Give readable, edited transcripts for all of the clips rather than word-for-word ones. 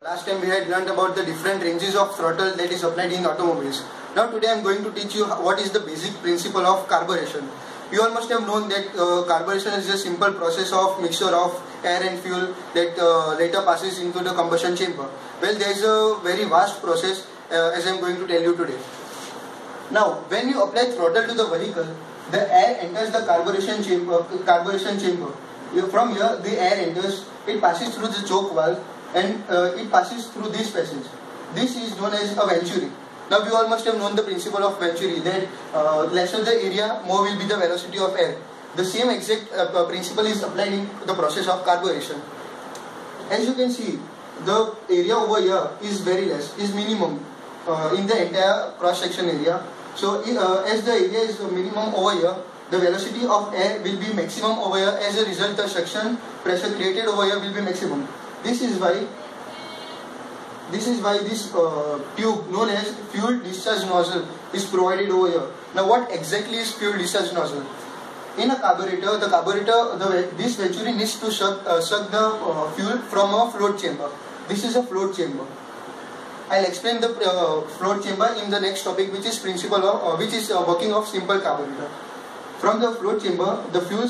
Last time we had learned about the different ranges of throttle that is applied in automobiles. Now today I am going to teach you what is the basic principle of carburation. You all must have known that carburation is a simple process of mixture of air and fuel that later passes into the combustion chamber. Well, there is a very vast process as I am going to tell you today. Now, when you apply throttle to the vehicle, the air enters the carburetion chamber. From here, the air enters. It passes through the choke valve and it passes through this passage. This is known as a venturi. Now you all must have known the principle of venturi, that lesser the area, more will be the velocity of air. The same exact principle is applied in the process of carburation. As you can see, the area over here is very less, is minimum in the entire cross section area. So as the area is minimum over here, the velocity of air will be maximum over here. As a result, the suction pressure created over here will be maximum. This is why this tube known as fuel discharge nozzle is provided over here. Now what exactly is fuel discharge nozzle? In a carburetor, this venturi needs to suck the fuel from a float chamber. This is a float chamber. I'll explain the float chamber in the next topic, which is working of simple carburetor. From the float chamber, the fuel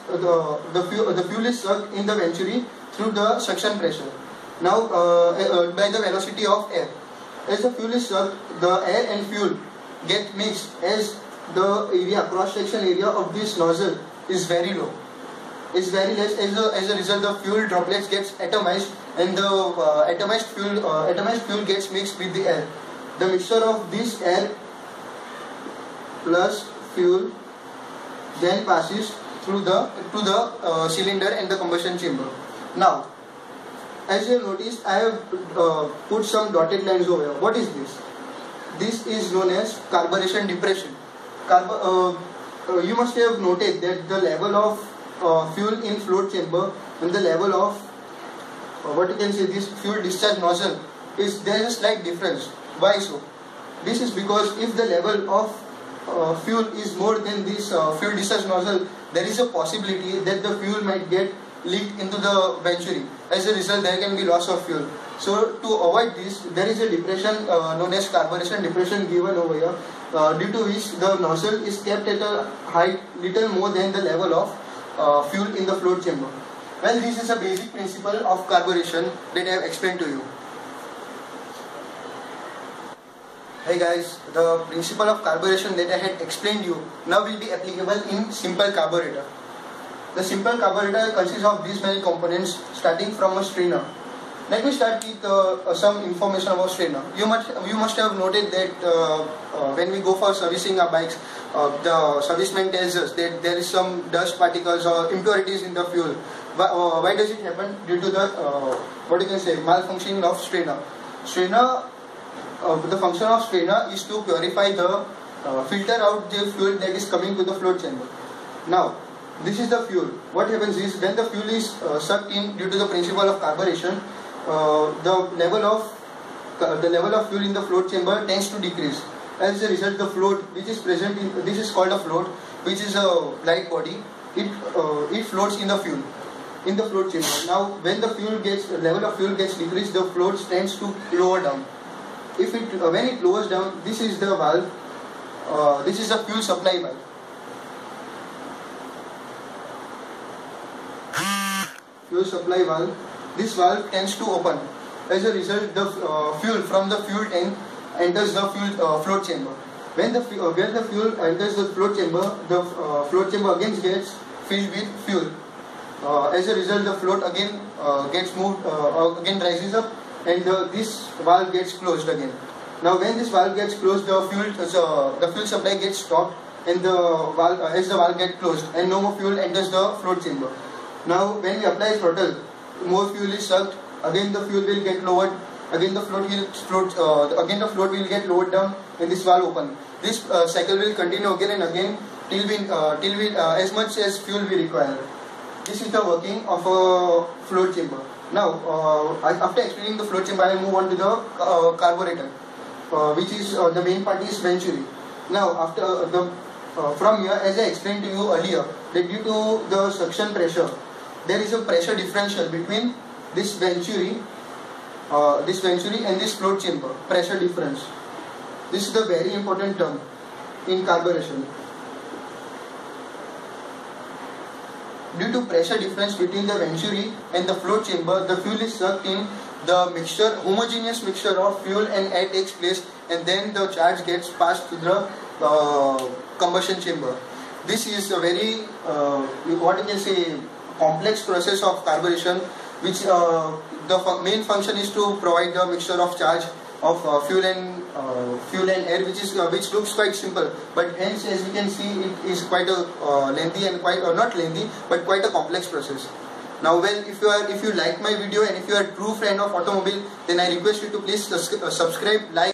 is sucked in the venturi through the suction pressure. Now, by the velocity of air. As the fuel is sucked, the air and fuel get mixed, as the cross section area of this nozzle is very low. It's very less. As a result, the fuel droplets gets atomized, and the atomized fuel gets mixed with the air. The mixture of this air plus fuel then passes through to the cylinder and the combustion chamber. Now, as you have noticed, I have put some dotted lines over here. What is this? This is known as carburation depression. You must have noted that the level of fuel in float chamber and the level of this fuel discharge nozzle there is a slight difference. Why so? This is because if the level of fuel is more than this fuel discharge nozzle, there is a possibility that the fuel might get leaked into the venturi. As a result, there can be loss of fuel. So to avoid this, there is a depression known as carburation depression given over here, due to which the nozzle is kept at a height little more than the level of fuel in the float chamber. Well, this is a basic principle of carburation that I have explained to you. Hey guys, the principle of carburation that I had explained you now will be applicable in simple carburetor. The simple carburetor consists of these many components, starting from a strainer. Let me start with some information about strainer. You must have noted that when we go for servicing our bikes, the serviceman tells us that there is some dust particles or impurities in the fuel. Why does it happen? Due to the malfunctioning of strainer. The function of strainer is to purify filter out the fuel that is coming to the float chamber. Now, this is the fuel. What happens is, when the fuel is sucked in due to the principle of carburation, the level of fuel in the float chamber tends to decrease. As a result, the float which is present in this is called a float, which is a light body. It floats in the float chamber. Now, when the level of fuel gets decreased, the float tends to lower down. When it lowers down, this is the valve. This is a fuel supply valve. Fuel supply valve. This valve tends to open. As a result, the fuel from the fuel tank enters the float chamber. When the fuel enters the float chamber again gets filled with fuel. As a result, the float again gets moved, again rises up, and this valve gets closed again. Now, when this valve gets closed, the fuel supply gets stopped, and as the valve gets closed, and no more fuel enters the float chamber. Now, when we apply throttle, more fuel is sucked. Again, the fuel will get lowered. Again, the float will get lowered down, and this valve open. This cycle will continue again and again till as much as fuel we require. This is the working of a float chamber. Now, after explaining the float chamber, I will move on to the carburetor, which is the main part is venturi. Now, from here, as I explained to you earlier, that due to the suction pressure, there is a pressure differential between this venturi this venturi and this float chamber, pressure difference. This is the very important term in carburation. Due to pressure difference between the venturi and the float chamber, the fuel is sucked in, the mixture, homogeneous mixture of fuel and air takes place, and then the charge gets passed to the combustion chamber. This is a very, what you can say, complex process of carburation, which the main function is to provide the mixture of charge of fuel and air, which looks quite simple, but hence, as you can see, it is quite a lengthy and quite not lengthy, but quite a complex process. Now, well, if you like my video and if you are a true friend of automobile, then I request you to please subscribe, like